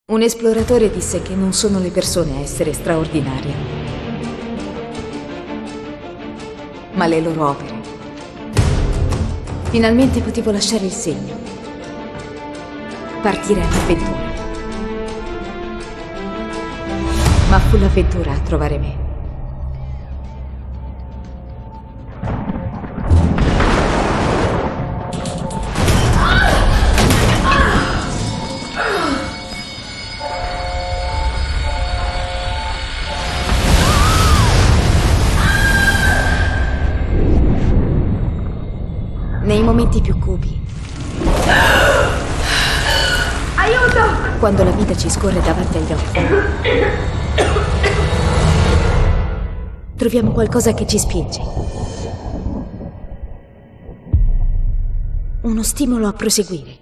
Un esploratore disse che non sono le persone a essere straordinarie, ma le loro opere. Finalmente potevo lasciare il segno, partire all'avventura. Ma fu l'avventura a trovare me. Nei momenti più cupi. Aiuto! Quando la vita ci scorre davanti agli occhi. Troviamo qualcosa che ci spinge. Uno stimolo a proseguire.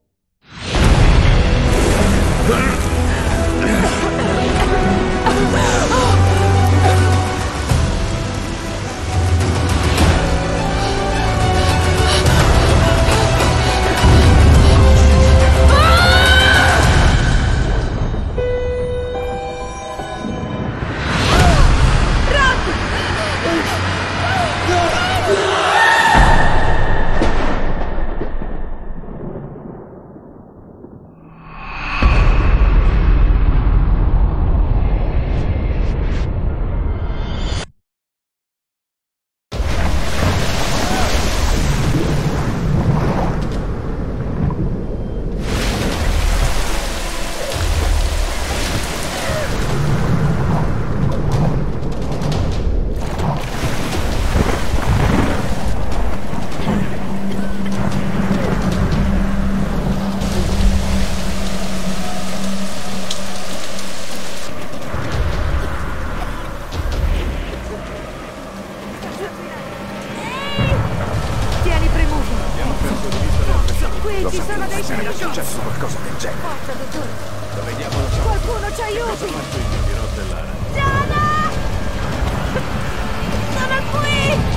Ci sono dei è successo qualcosa del genere. Forza, dottore. Vediamolo. Qualcuno ci aiuti! Di rotellare. Giada! Sono qui!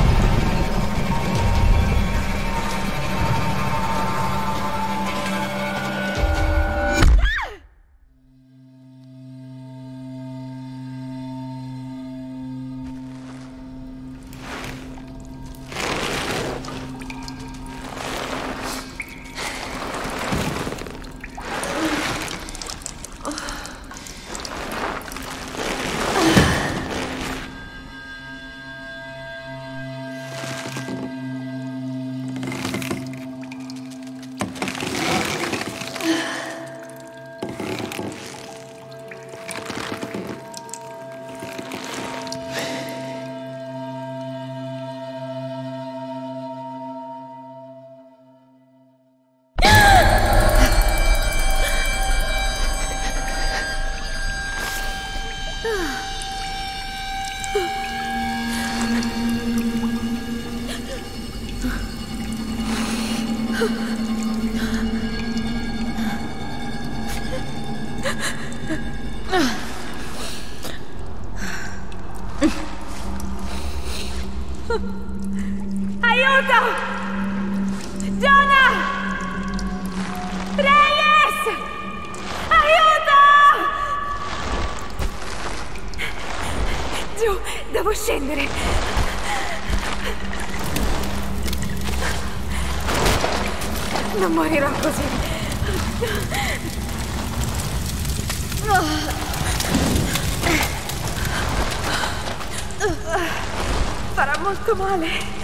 Aiuto! Jonah! Reyes! Aiuto! Giù, devo scendere. Non morirò così. Farà molto male.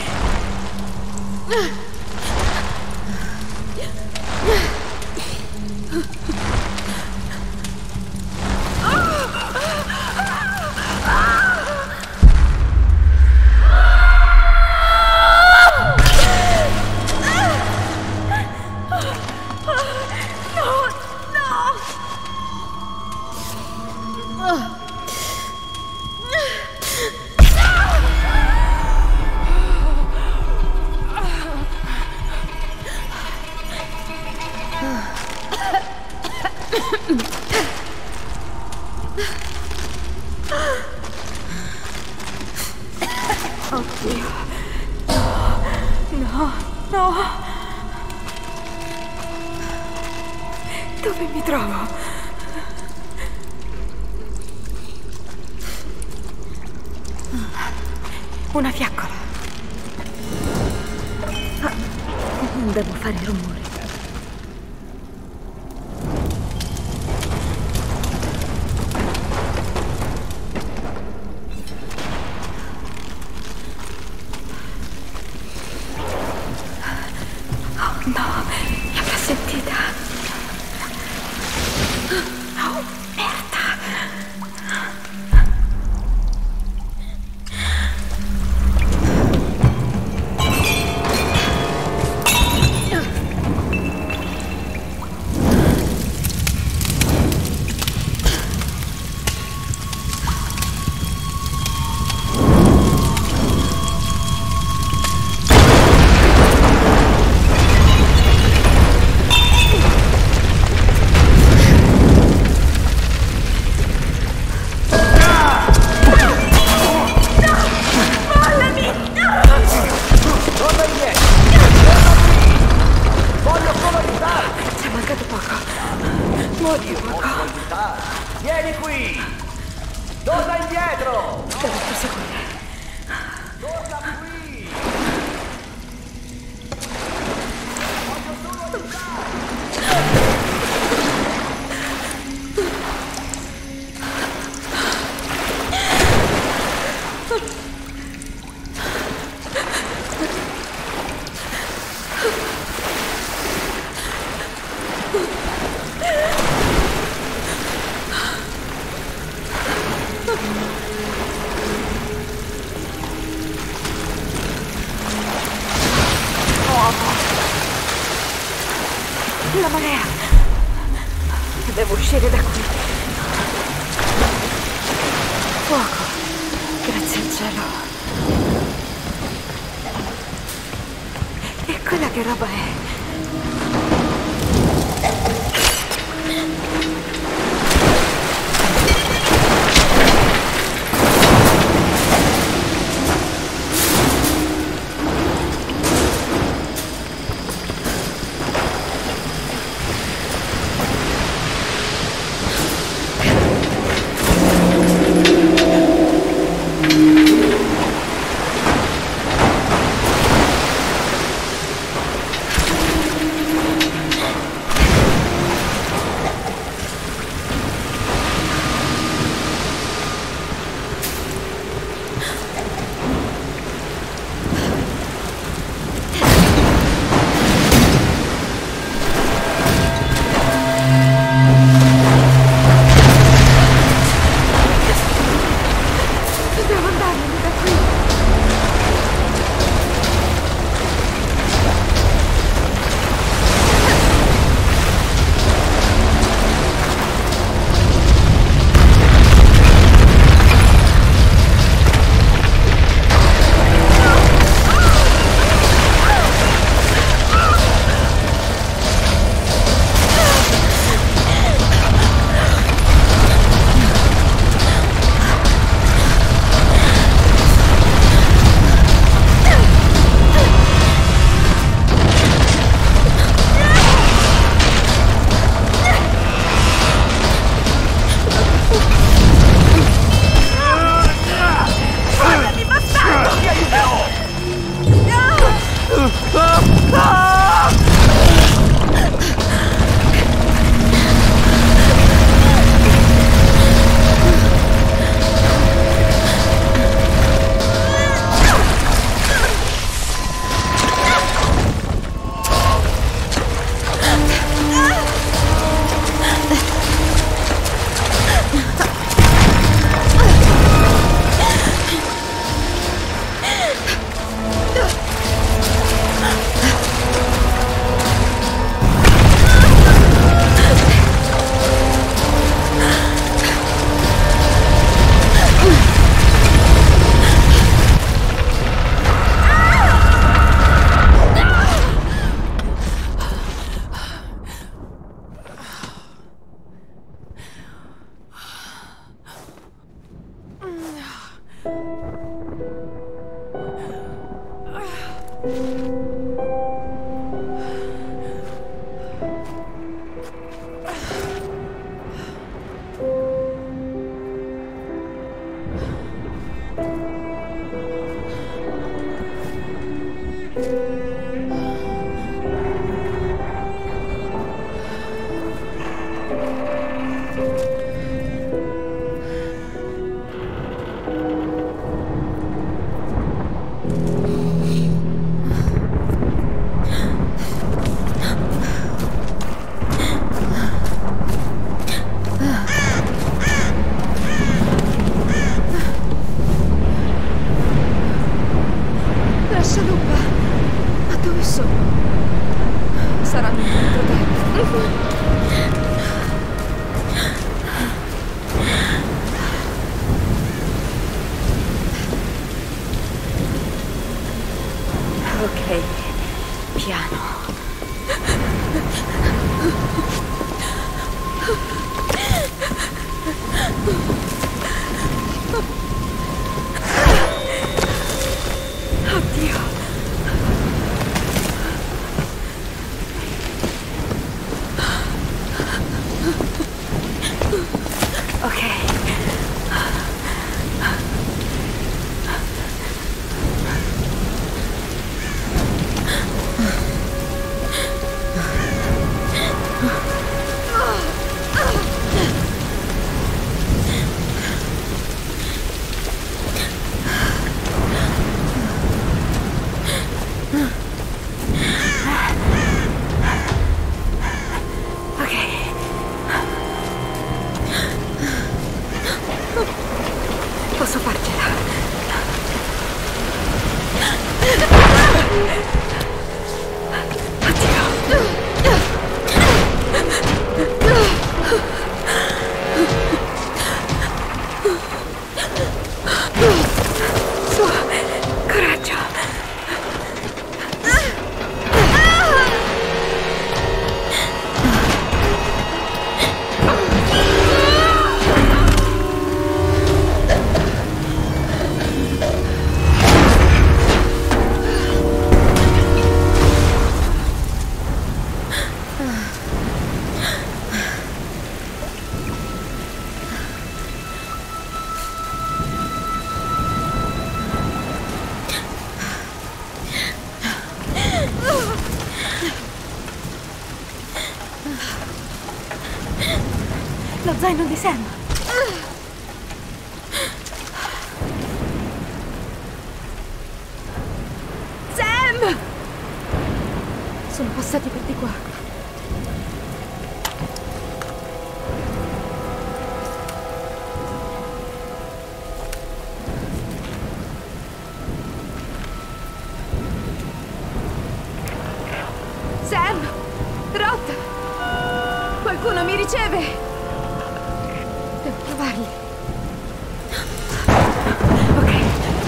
Oddio. No, no. Dove mi trovo? Una fiaccola. Ah, non devo fare rumore. Oh no, l'avrà sentita. Oh, merda. Vieni qui! Torna indietro! Devo proseguire. Torna qui! Voglio solo aiutare! La marea! Devo uscire da qui. Fuoco! Grazie al cielo. E quella che roba è? Devo andarmene da qui. Posso farcela. Su, coraggio. Lo zaino di Sam. Sam! Sono passati per di qua. Sam! Rot! Qualcuno mi riceve! Devo trovarli. Ok.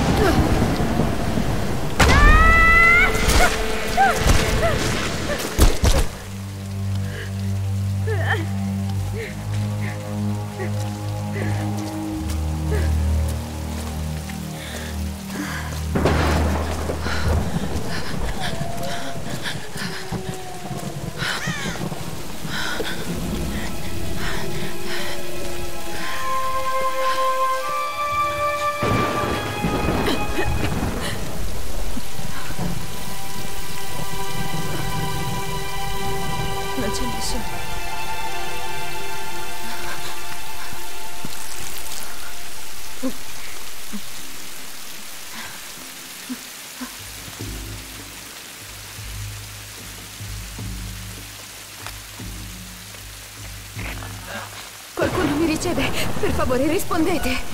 Non c'è nessuno. Qualcuno mi riceve? Per favore, rispondete.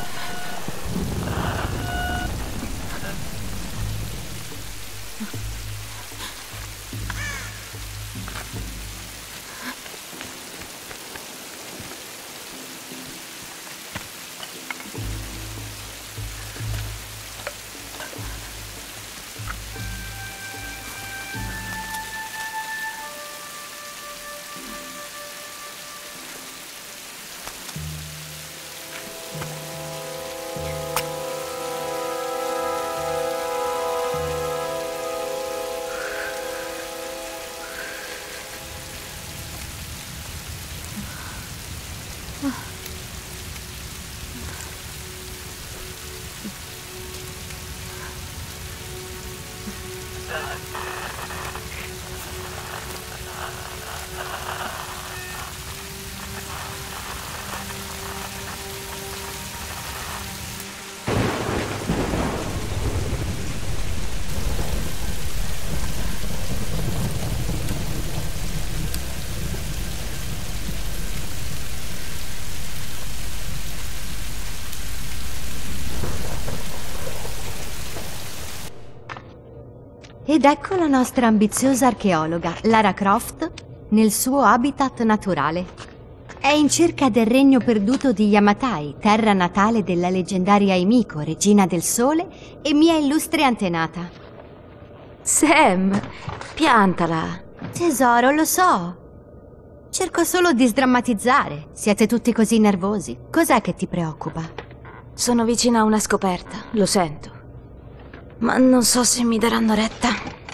Ed ecco la nostra ambiziosa archeologa, Lara Croft, nel suo habitat naturale. È in cerca del regno perduto di Yamatai, terra natale della leggendaria Himiko, regina del sole e mia illustre antenata. Sam, piantala. Tesoro, lo so. Cerco solo di sdrammatizzare. Siete tutti così nervosi. Cos'è che ti preoccupa? Sono vicina a una scoperta, lo sento. Ma non so se mi daranno retta.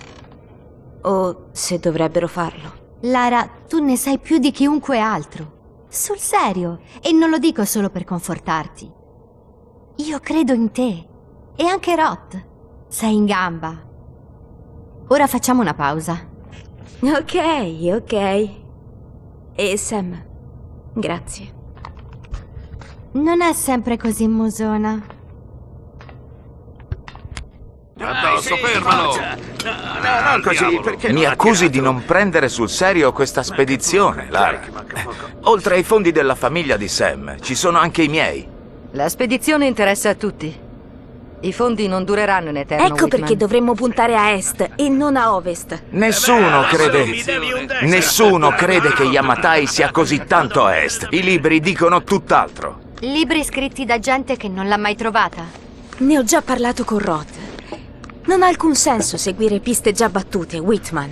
O se dovrebbero farlo. Lara, tu ne sai più di chiunque altro. Sul serio. E non lo dico solo per confortarti. Io credo in te. E anche Rot. Sei in gamba. Ora facciamo una pausa. Ok. E Sam, grazie. Non è sempre così musona. Addosso, fermalo! Non così, perché Mi accusi di non prendere sul serio questa spedizione, Lara. Oltre ai fondi della famiglia di Sam, ci sono anche i miei. La spedizione interessa a tutti. I fondi non dureranno in eterno, Ecco Whitman. perché dovremmo puntare a est e non a ovest. Nessuno crede. mi devi un destra. Nessuno crede che Yamatai sia così tanto a est. I libri dicono tutt'altro. Libri scritti da gente che non l'ha mai trovata. Ne ho già parlato con Roth. Non ha alcun senso seguire piste già battute, Whitman.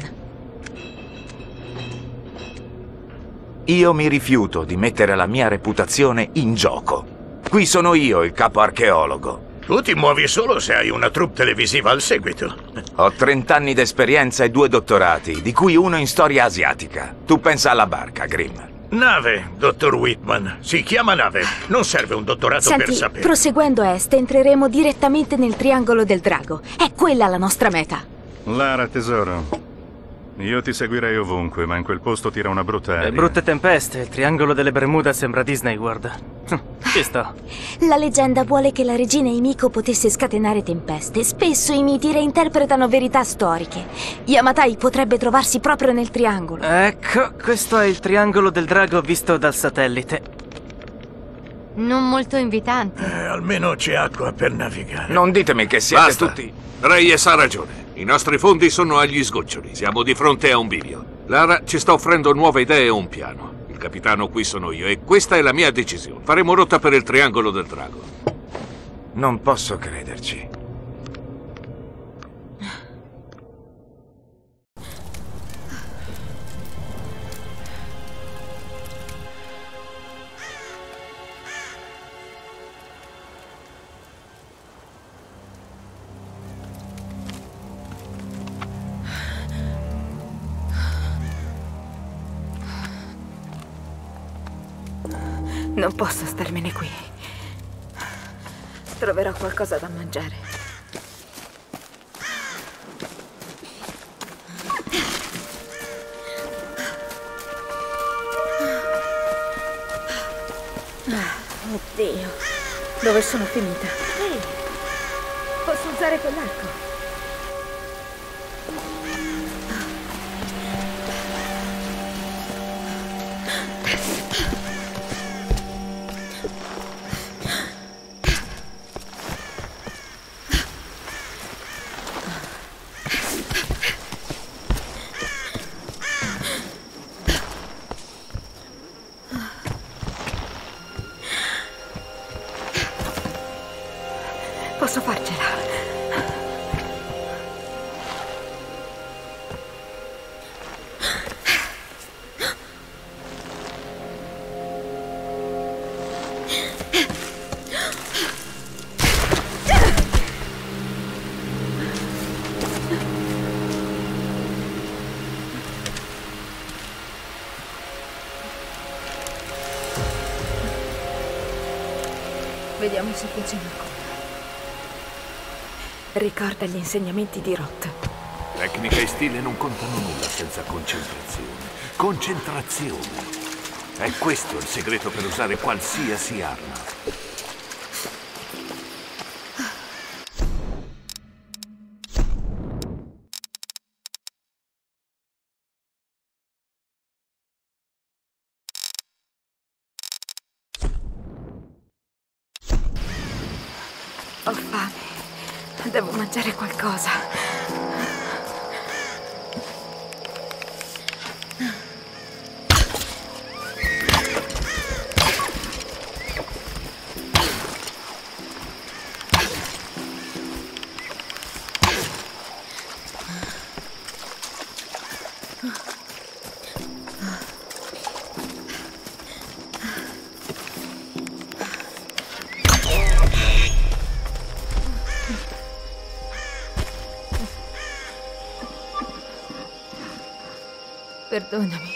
Io mi rifiuto di mettere la mia reputazione in gioco. Qui sono io il capo archeologo. Tu ti muovi solo se hai una troupe televisiva al seguito. Ho 30 anni d'esperienza e 2 dottorati, di cui uno in storia asiatica. Tu pensa alla barca, Grimm. Nave, dottor Whitman. Si chiama nave. Non serve un dottorato per Senti, sapere. proseguendo a est entreremo direttamente nel triangolo del drago. È quella la nostra meta. Lara, tesoro. Io ti seguirei ovunque, ma in quel posto tira una brutta aria. Le brutte tempeste, il triangolo delle Bermuda sembra Disney World. Ci sto. La leggenda vuole che la regina Himiko potesse scatenare tempeste. Spesso i miti reinterpretano verità storiche. Yamatai potrebbe trovarsi proprio nel triangolo. Ecco, questo è il triangolo del drago visto dal satellite. Non molto invitante. Almeno c'è acqua per navigare. Non ditemi che siete Basta. tutti... Reyes ha ragione. I nostri fondi sono agli sgoccioli. Siamo di fronte a un bivio. Lara ci sta offrendo nuove idee e un piano. Il capitano qui sono io e questa è la mia decisione. Faremo rotta per il triangolo del drago. Non posso crederci. Non posso starmene qui. Troverò qualcosa da mangiare. Oddio, dove sono finita? Ehi, posso usare quell'arco? Posso farcela. Vediamo se funziona ancora. Ricorda gli insegnamenti di Roth. Tecnica e stile non contano nulla senza concentrazione. Concentrazione. È questo il segreto per usare qualsiasi arma. Ho fame. Devo mangiare qualcosa. Perdonami.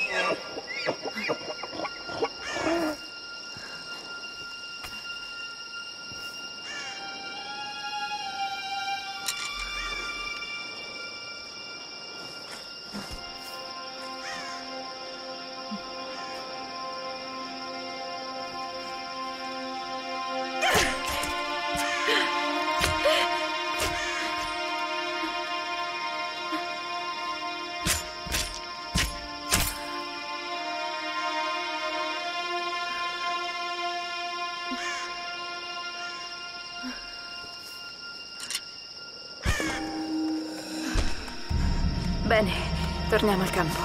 Bene, torniamo al campo.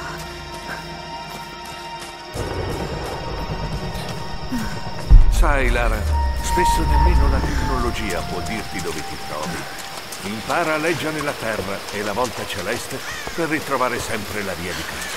Sai, Lara, spesso nemmeno la tecnologia può dirti dove ti trovi. Impara a leggere la terra e la volta celeste per ritrovare sempre la via di casa.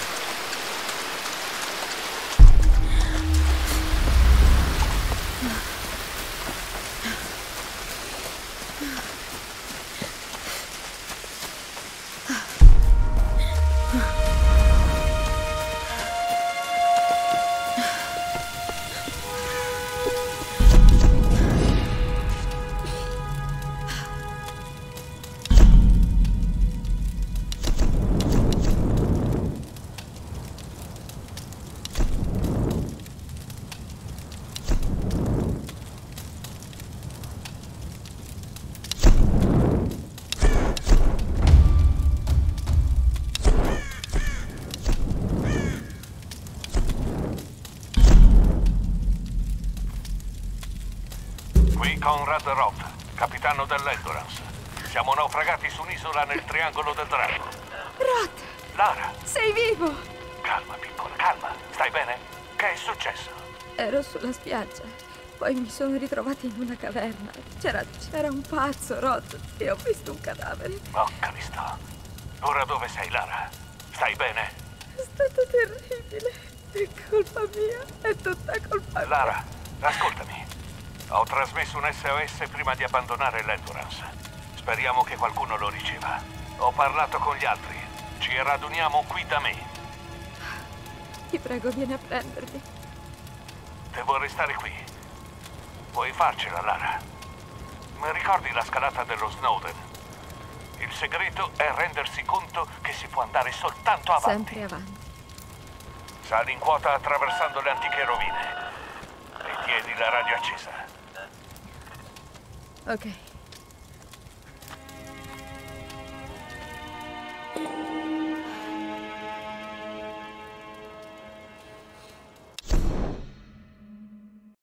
Conrad Roth, capitano dell'Endurance. Siamo naufragati su un'isola nel Triangolo del Drago. Roth! Lara! Sei vivo! Calma, piccola, calma. Stai bene? Che è successo? Ero sulla spiaggia. Poi mi sono ritrovata in una caverna. C'era un pazzo, Roth, e ho visto un cadavere. Oh, Cristo. Ora dove sei, Lara? Stai bene? È stato terribile. È colpa mia. È tutta colpa mia. Lara, ascoltami. Ho trasmesso un SOS prima di abbandonare l'Endurance. Speriamo che qualcuno lo riceva. Ho parlato con gli altri. Ci raduniamo qui da me. Ti prego, vieni a prendermi. Devo restare qui. Puoi farcela, Lara. Mi ricordi la scalata dello Snowden? Il segreto è rendersi conto che si può andare soltanto avanti. Sempre avanti. Sali in quota attraversando le antiche rovine. E tieni la radio accesa. Ok.